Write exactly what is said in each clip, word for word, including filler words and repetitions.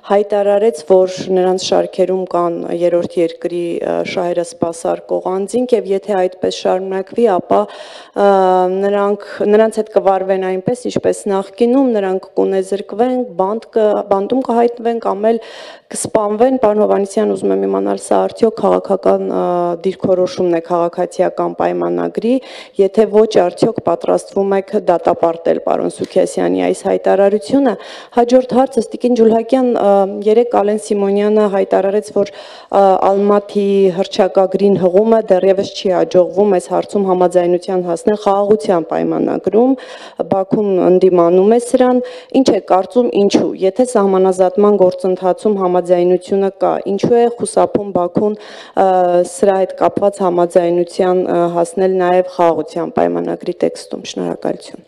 հայտարարեց, որ նրանց շարքերում կան երրորդ երկրի շահերը սպասարկող անձինք եւ եթե այդպես շարունակվի, ապա նրանք նրանց հետ կվարվեն այնպես, ինչպես նախկինում, նրանք կունեզրկվեն, բանդ բանդում կհայտնվեն կամ էլ կսպանվեն։ Պարոն Հովհաննիսյան, ուզում եմ իմանալ, սա արդյոք քաղաքական դիրքորոշումն է քաղաքացիական պայմանագրի, եթե ոչ, արդյոք պատրաստվում եք դատապարտել պարոն Սուքիասյանի այս հայտարարությունը։ Հաջորդ հարցը Տիկին Ջուլհակյան, երեկ Ալեն Սիմոնյանը հայտարարեց, որ Ալմաթի հռչակագրին հղումը դեռևս չի հաջողվում այս հարցում համաձայնության հասնել խաղաղության պայմանագրում, Բաքուն ընդդիմանում է սրան, ինչ է կարծում, ինչու, եթե սահմանազատման գործընթացում համաձայնությունը կա, ինչու է խուսափում Բաքուն սրա հետ կապված համաձայնության հասնել նաև խաղաղության պայմանագրի տեքստում։ Շնորհակալություն։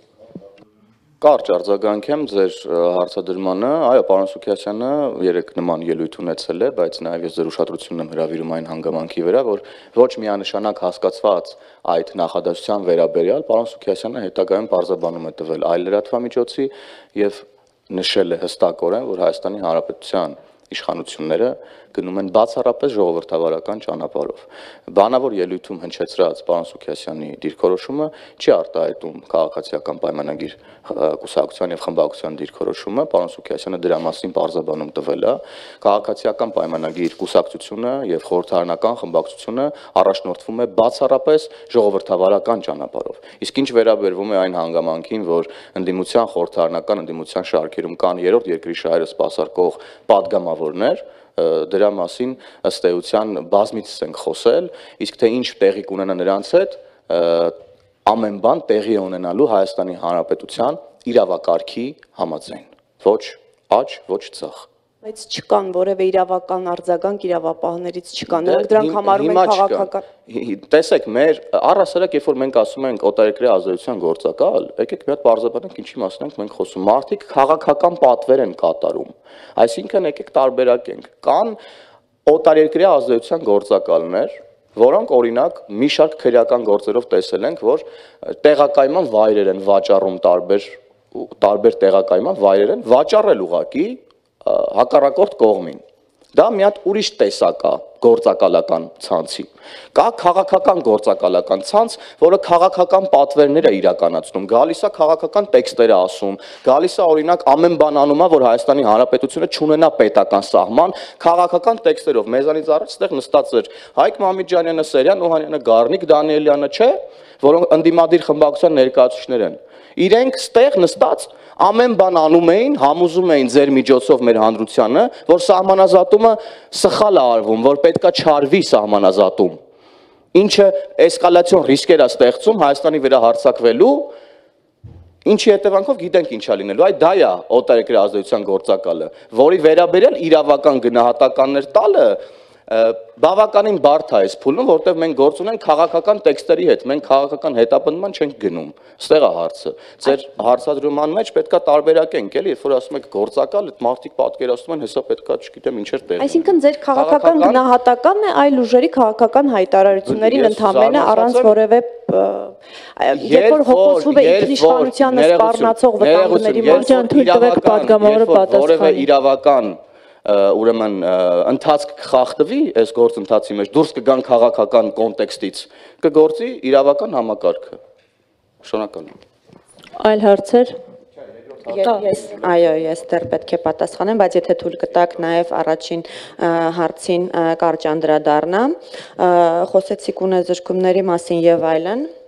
Կարճ արձագանքեմ ձեր հարցադրմանը, այո, պարոն Սուքիասյանը երեք նման ելույթ ունեցել է, բայց նաև ես ձեր ուշադրությունն եմ հրավիրում այն հանգամանքի վրա, որ ոչ միանշանակ հասկացված այդ նախադասության վերաբերյալ պարոն Սուքիասյանը հետագայում պարզաբանում է տվել այլ լրատվամիջոցի եւ նշել է հստակորեն, որ Հայաստանի Հանրապետության իշխանությունները գնում են բացառապես ժողովրդավարական ճանապարհով։ Բանավոր ելույթում հնչեցրած պարոն Սուքիասյանի դիրքորոշումը չի արտահայտում քաղաքացիական պայմանագիր կուսակցության եւ խմբակցության դիրքորոշումը, պարոն Սուքիասյանը դրա մասին պարզաբանում տվել է։ Քաղաքացիական պայմանագիր կուսակցությունը եւ խորհրդարանական խմբակցությունը առաջնորդվում է բացառապես ժողովրդավարական ճանապարհով։ Իսկ ինչ վերաբերվում է այն հանգամանքին, որ ընդդիմության խորհրդարանական ընդդիմության շարքերում կան երրորդ երկրի շահերը սպասարկող падգամավորներ, դրա մասին ըստ էության բազմիցս ենք խոսել, իսկ թե ինչ տեղի կունենա նրանց հետ, ամեն բան տեղի է ունենալու Հայաստանի Հանրապետության իրավակարգի համաձայն, ոչ աջ, ոչ ձախ։ Բայց չկան որևէ իրավական արձագանք իրավապահներից չկան, նրանք դրանք համարում են քաղաքական։ Տեսեք, մեր առհասարակ, երբ որ մենք ասում ենք օտարերկրյա ազդեցության գործակալ, եկեք մի հատ պարզաբանենք ինչի մասին ենք մենք խոսում։ Մարդիկ քաղաքական պատվեր են կատարում, այսինքն եկեք տարբերակենք։ Կան օտարերկրյա ազդեցության գործակալներ, որոնք օրինակ մի շարք քրեական գործերով տեսել ենք, որ տեղակայման վայրեր են վաճառում տարբեր տարբեր տեղակայման վայրեր են վաճառել ուղակի հակառակորդ կողմին։ Դա մի հատ ուրիշ տեսակ է գործակալական ցանցի։ Կա քաղաքական գործակալական ցանց, որը քաղաքական պատվերներ է իրականացնում, գալիս է քաղաքական տեքստեր է ասում, գալիս է օրինակ ամեն բան անում է, որ Հայաստանի Հանրապետությունը չունենա պետական սահման, քաղաքական տեքստերով։ Մեզանից առաջ այդտեղ նստած էր Հայկ Մամիջանյանը, Սերյան Օհանյանը, Գառնիկ Դանիելյանը, չէ, որոնք ընդդիմադիր խմբակցության ներկայացուցիչներ են։ Իրենք ստեղ նստած ամեն բան անում էին, համոզում էին ձեր միջոցով մեր հանրությանը, որ սահմանազատումը սխալ է արվում, որ պետքա չարվի սահմանազատում, ինչը էսկալացիոն ռիսկեր է ստեղծում Հայաստանի վրա հարձակվելու, ինչի հետևանքով գիտենք ինչա լինելու, այդ դա է օտարերկրյա ազդեցության գործակալը, որի վերաբերյալ իրավական գնահատականներ տալը բավականին բարդ է այս փուլում, որտեղ մենք գործ ունենք քաղաքական տեքստերի հետ, մենք քաղաքական հետապնդման չենք գնում։ Ստեղ է հարցը։ Ձեր հարցադրման մեջ պետքա տարբերակենք, էլի, երբ որ ասում եք գործակալ, այդ մարդիկ պատկերացնում են, հեսա պետքա, չգիտեմ, ինչեր տեղի։ Այսինքն ձեր քաղաքական գնահատականն է այլ ուժերի քաղաքական հայտարարություններին ընդհանրապես առանց որևէ երբ որ հոգոսվում է ինքնիշխանությանը սպառնացող վտանգների մասին, թույլ տվեք պատգամավորը պատասխանի։ Իրավական ուրեմն ընթացք կխախտվի այս գործընթացի մեջ, դուրս կգան քաղաքական կոնտեքստից, կգործի իրավական համակարգը։ Շնորհակալ եմ։ Այլ հարցեր։ Ես, այո, ես դեռ պետք է պատասխանեմ, բայց եթե թույլ կտաք նաև առաջին հարցին կարճ անդրադառնամ, խոսեցիք ունեզրկումների մասին եւ այլն։